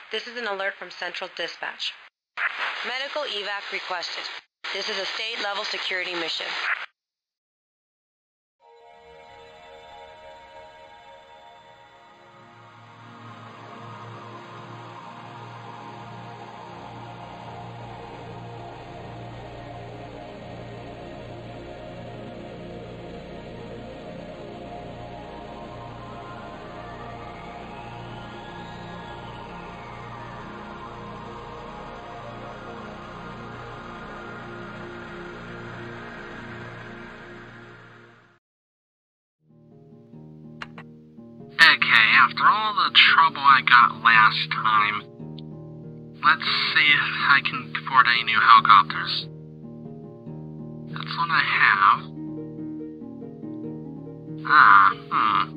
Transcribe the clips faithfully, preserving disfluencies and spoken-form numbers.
This is an alert from Central Dispatch. Medical evac requested. This is a state-level security mission. Okay, after all the trouble I got last time, let's see if I can afford any new helicopters. That's what I have. Ah, hmm.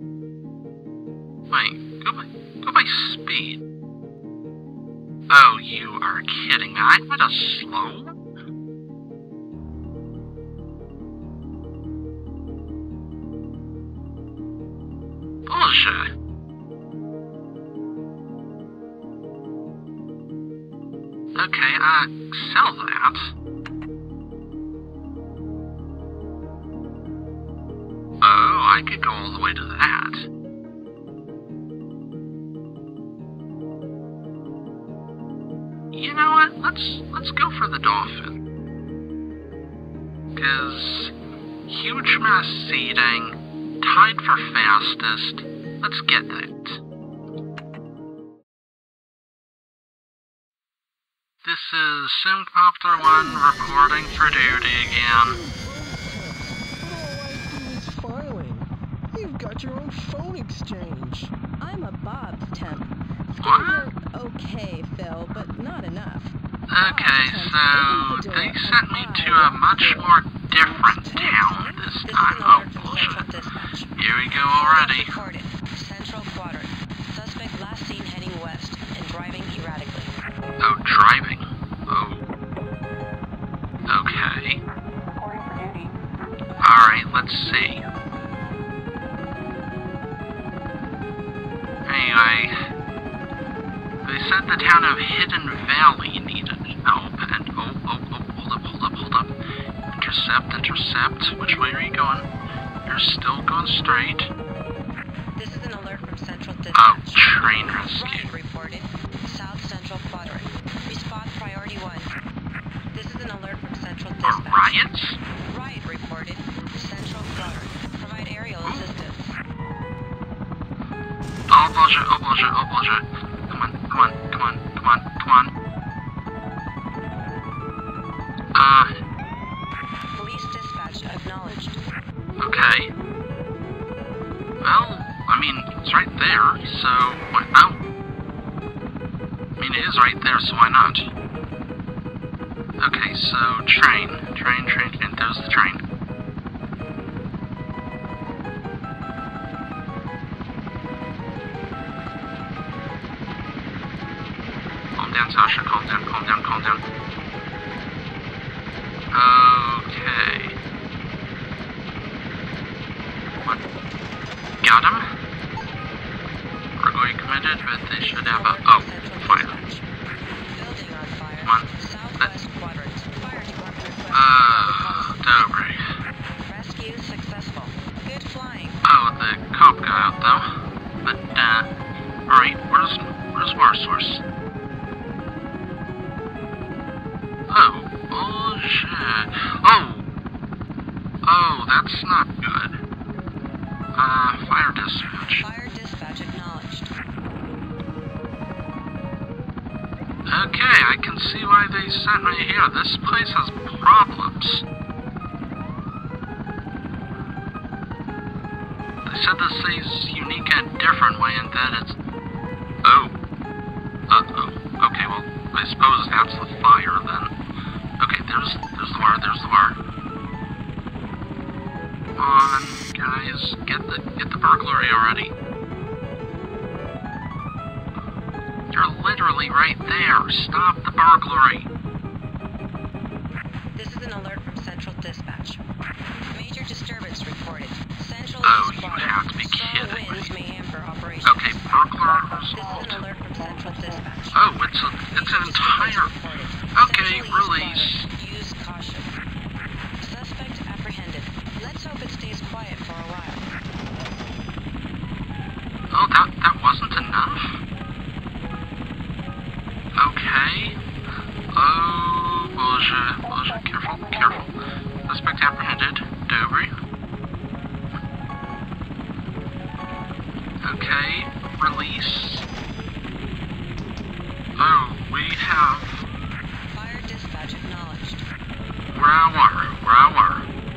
Wait, go by, go by speed. Oh, you are kidding me. I'm at a slow? Bullshit. Okay, uh, sell that. Oh, I could go all the way to that. You know what? Let's let's go for the dolphin. 'Cause huge mass seating. Tied for fastest. Let's get that. This is SimCopter one reporting for duty again. All I do is filing. You've got your own phone exchange. I'm a Bob's temp. What? Okay, Phil, but not enough. Okay, so they sent me to a much more different town this time. Oh, bullshit. Here we go already. Recorded. Central Quadrant. Suspect last seen heading west and driving erratically. Oh, driving. Oh. Okay. Reporting for duty. Alright, let's see. Anyway, they said the town of Hidden Valley needed help, and oh, oh, oh, hold up, hold up, hold up. Intercept, intercept. Which way are you going? You're still going straight. This is an alert from Central Dispatch. Oh, train rescue. Riot reported. South Central Quadrant. Response priority one. This is an alert from Central Or Dispatch. riots? Riot reported. Central Quadrant. Provide aerial assistance. Oh, bullshit, oh, bullshit, oh, bullshit. Come on, come on, come on, come on, come on. Uh... Police dispatch acknowledged. Okay. Well, I mean, it's right there, so why oh. I mean, it is right there, so why not? Okay, so train, train, train, train. There's the train. Calm down, Sasha. Calm down, calm down, calm down. Okay. What? Got him? Burglary committed, but they should have a... Oh, fire. Building on fire. Come on. Southwest Quadrant. Fire department requested. Uh, Dobry. Rescue successful. Good flying. Oh, the cop got out, though. But, uh... Alright, where's... Where's water source? Oh, bullshit. Oh! Oh, that's not good. Uh, fire dispatch. Fire dispatch acknowledged. Okay, I can see why they sent me here. This place has problems. They said this is unique in a different way and that it's... Oh. Uh-oh. Okay, well, I suppose that's the fire then. Okay, there's, there's the wire, there's the wire. Come on, guys, get the, get the burglary already. You're literally right there. Stop the burglary. This is an alert from Central Dispatch. Major disturbance reported. Central Oh, East you Quadrant. have to be Strong kidding winds me. may hamper operations. Okay, burglar This is assault. an alert from Central Central Dispatch. Oh, it's a, it's an entire... Okay, release. Use caution. Suspect apprehended. Let's hope it stays quiet for a while. Oh, that, that wasn't enough? Okay. Oh, bullshit, bullshit. Careful, careful. Suspect apprehended. Dobry. Okay, release. Oh, we have... Fire dispatch acknowledged. Where I were, where I were.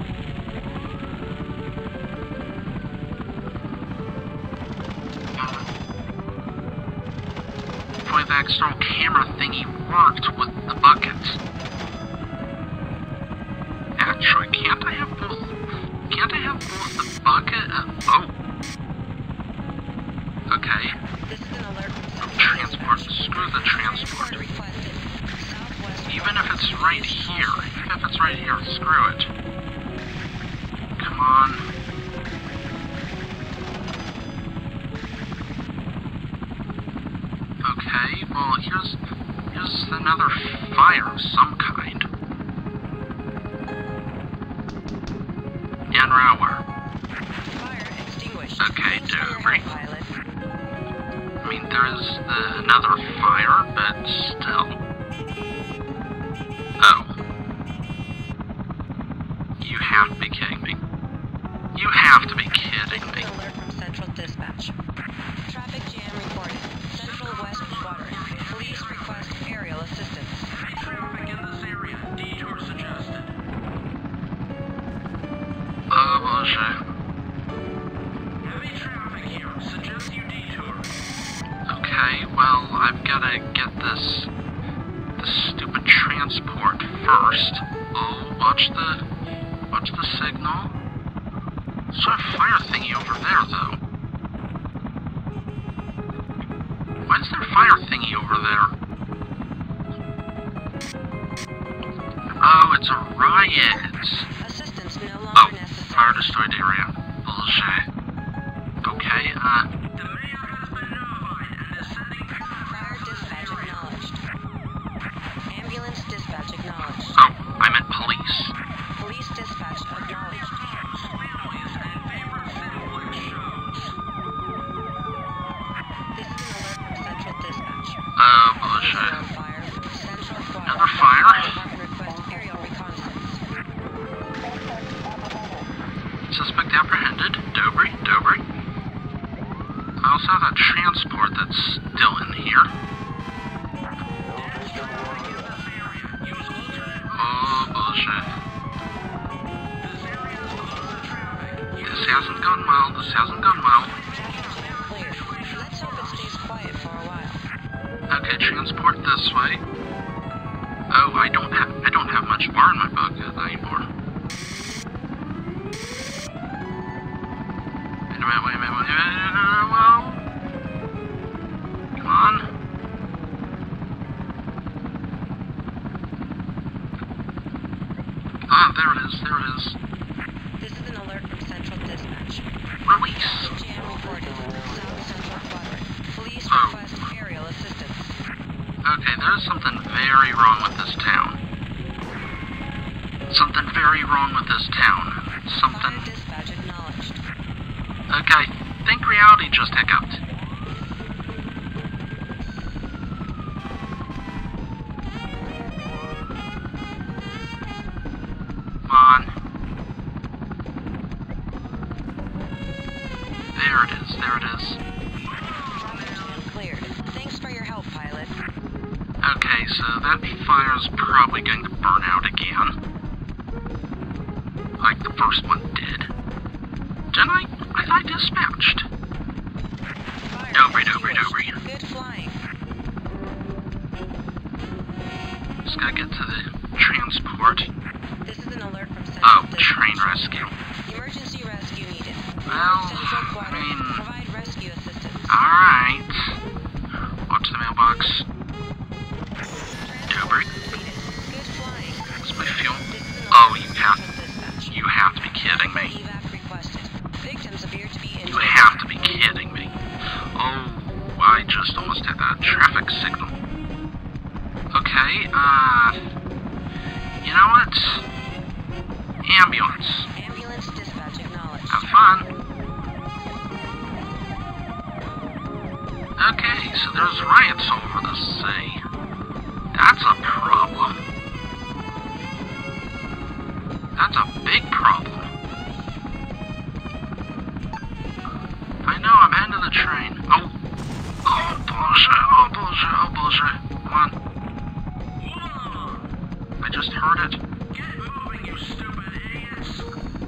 Hopefully the external camera thingy worked with the buckets. Actually, can't I have both? Can't I have both the bucket and... Oh. Okay. This is an alert from Oh, Central transport. Dispatch. Screw the transport. Requested. Southwest Even if it's right here. Even if it's right here. Screw it. Come on. Okay, well, here's... Here's another fire of some kind. Yanrauer. Fire extinguished. Okay, Thanks for your Dobry. help, pilot. I mean, there is the, another fire, but still. Oh. You have to be kidding me. You have to be kidding This me. is an alert from Central Dispatch. Traffic jam reported. Central West Quadrant. Police request aerial assistance. Heavy traffic in this area. Detour suggested. Oh, bullshit. Heavy traffic here. Suggest you detour. Okay, well, I've gotta get this... this stupid transport first. Oh, watch the... watch the signal. There's a fire thingy over there, though. Why is there a fire thingy over there? Oh, it's a riot. Assistance no longer Oh, necessary. fire destroyed area. Bullshit. Okay, uh... The mayor has been notified and is sending Fire dispatch acknowledged. Ambulance dispatch acknowledged. Oh, I meant police. Police dispatch acknowledged. families and in favor of Cineplex shows. This is an alert from Central Dispatch. Oh, Engine bullshit. on fire. Central Quadrant. Another fire? Department request aerial reconnaissance. Suspect apprehended. Dobry, Dobry. I also have that transport that's still in here. Dense traffic in this area. Use alternate routes. Oh, bullshit. This area is closed to traffic. Use This hasn't gone well. This hasn't gone well. Traffic jam cleared. Let's hope it stays quiet for a while. Okay, transport this way. Oh, I don't have I don't have much bar in my bucket anymore. Wait a minute, wait a minute, wait a minute. Well, come on. Ah, there it is, there it is. This is an alert from Central Dispatch. Release. Jam reported. South Central Quadrant. Police Oh. request aerial assistance. Okay, there's something very wrong with this town. Something very wrong with this town. Fire Something... dispatch acknowledged. Okay, I think reality just hiccuped. Come on. There it is, there it is. Traffic jam cleared. Thanks for your help, pilot. Okay, so that fire's probably going to burn out again. Like the first one did. Didn't I? I thought I dispatched. Fire Dobry, dobry, extinguished. dobry. Good flying. Just gotta get to the transport. This is an alert from Central Oh, Dispatch. train rescue. Emergency rescue needed. Well, Central I Quadrant. mean... Provide rescue assistance. Alright. Watch the mailbox. Dobry. Completed. Good flying. What's my fuel? This is an Oh, alert you from have... Central Dispatch. You have to be kidding me. Evac requested. Victims appear to be injured. You have to be kidding me. Oh, I just almost had that traffic signal. Okay, uh... you know what? Ambulance. Ambulance dispatch acknowledged. Have fun. Okay, so there's riots over the sea. That's a problem. That's a big problem. I know, I'm heading to the train. Oh. Oh, bullshit. Oh, bullshit. Oh, bullshit. Come on. I just heard it. Get moving, you stupid idiots!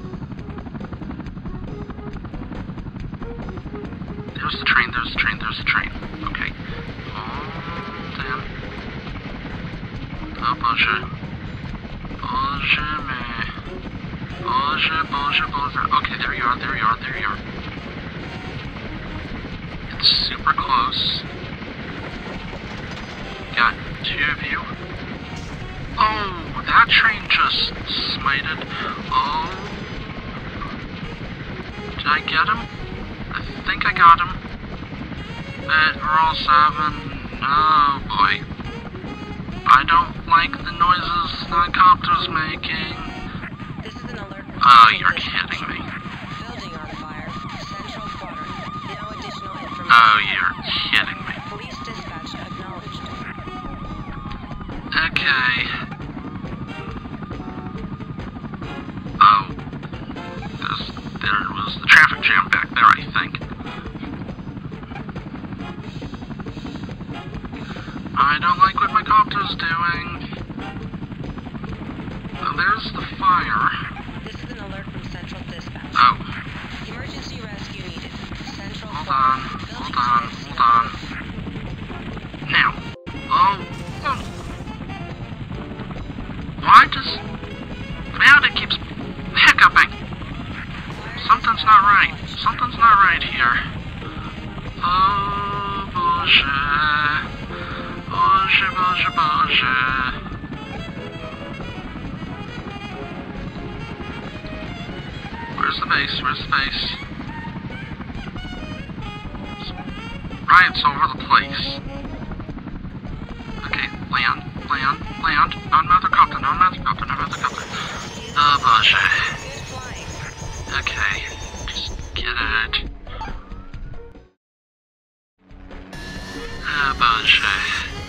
There's the train, there's the train, there's the train. Okay. Hold in. Oh, bullshit. Bullshit, man. Bullshit, bullshit, bullshit. Okay, there you are, there you are, there you are. It's super close. Got two of you. Oh, that train just smited. Oh. Did I get him? I think I got him. But we're all seven. Oh boy. I don't like the noises the copter's making. This is an alert. from Oh, Central you're Dispatch. kidding me. Building on fire. Central quadrant. No additional information. Oh, you're kidding me. Police dispatch acknowledged. Okay. Oh. There's, there was the traffic jam back there, I think. I don't like what my copter's doing. Oh, there's the fire. This is an alert from Central Dispatch. Oh. Emergency rescue needed. Central Hold on, quadrant. hold Building on, sites hold on. Now. Oh. oh. Why does... Now it keeps hiccuping. Something's not right. Something's not right here. Oh, bullshit. Bullshit, bullshit, bullshit. Where's the base? Where's the base? Riots over the place. Okay, land, land, land. Not another copter, not another copter, not another copter. Oh, bullshit. Good flying. Okay, just get it. Oh, bullshit.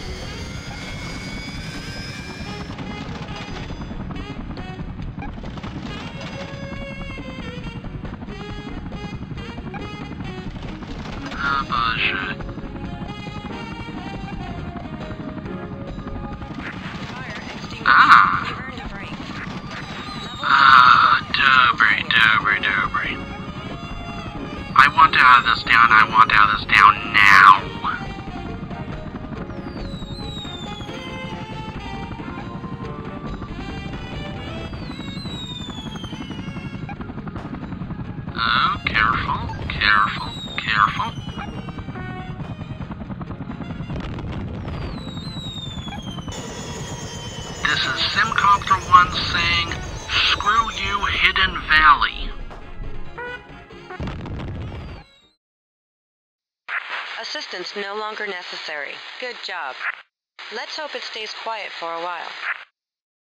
Oh, bullshit. Fire extinguished. Ah. You've earned a break. Level Ah, Dobry, Dobry, Dobry. I want out of this town, I want out of this town now. Oh, careful, careful, careful. This is SimCopter one saying, screw you, Hidden Valley. Assistance no longer necessary. Good job. Let's hope it stays quiet for a while.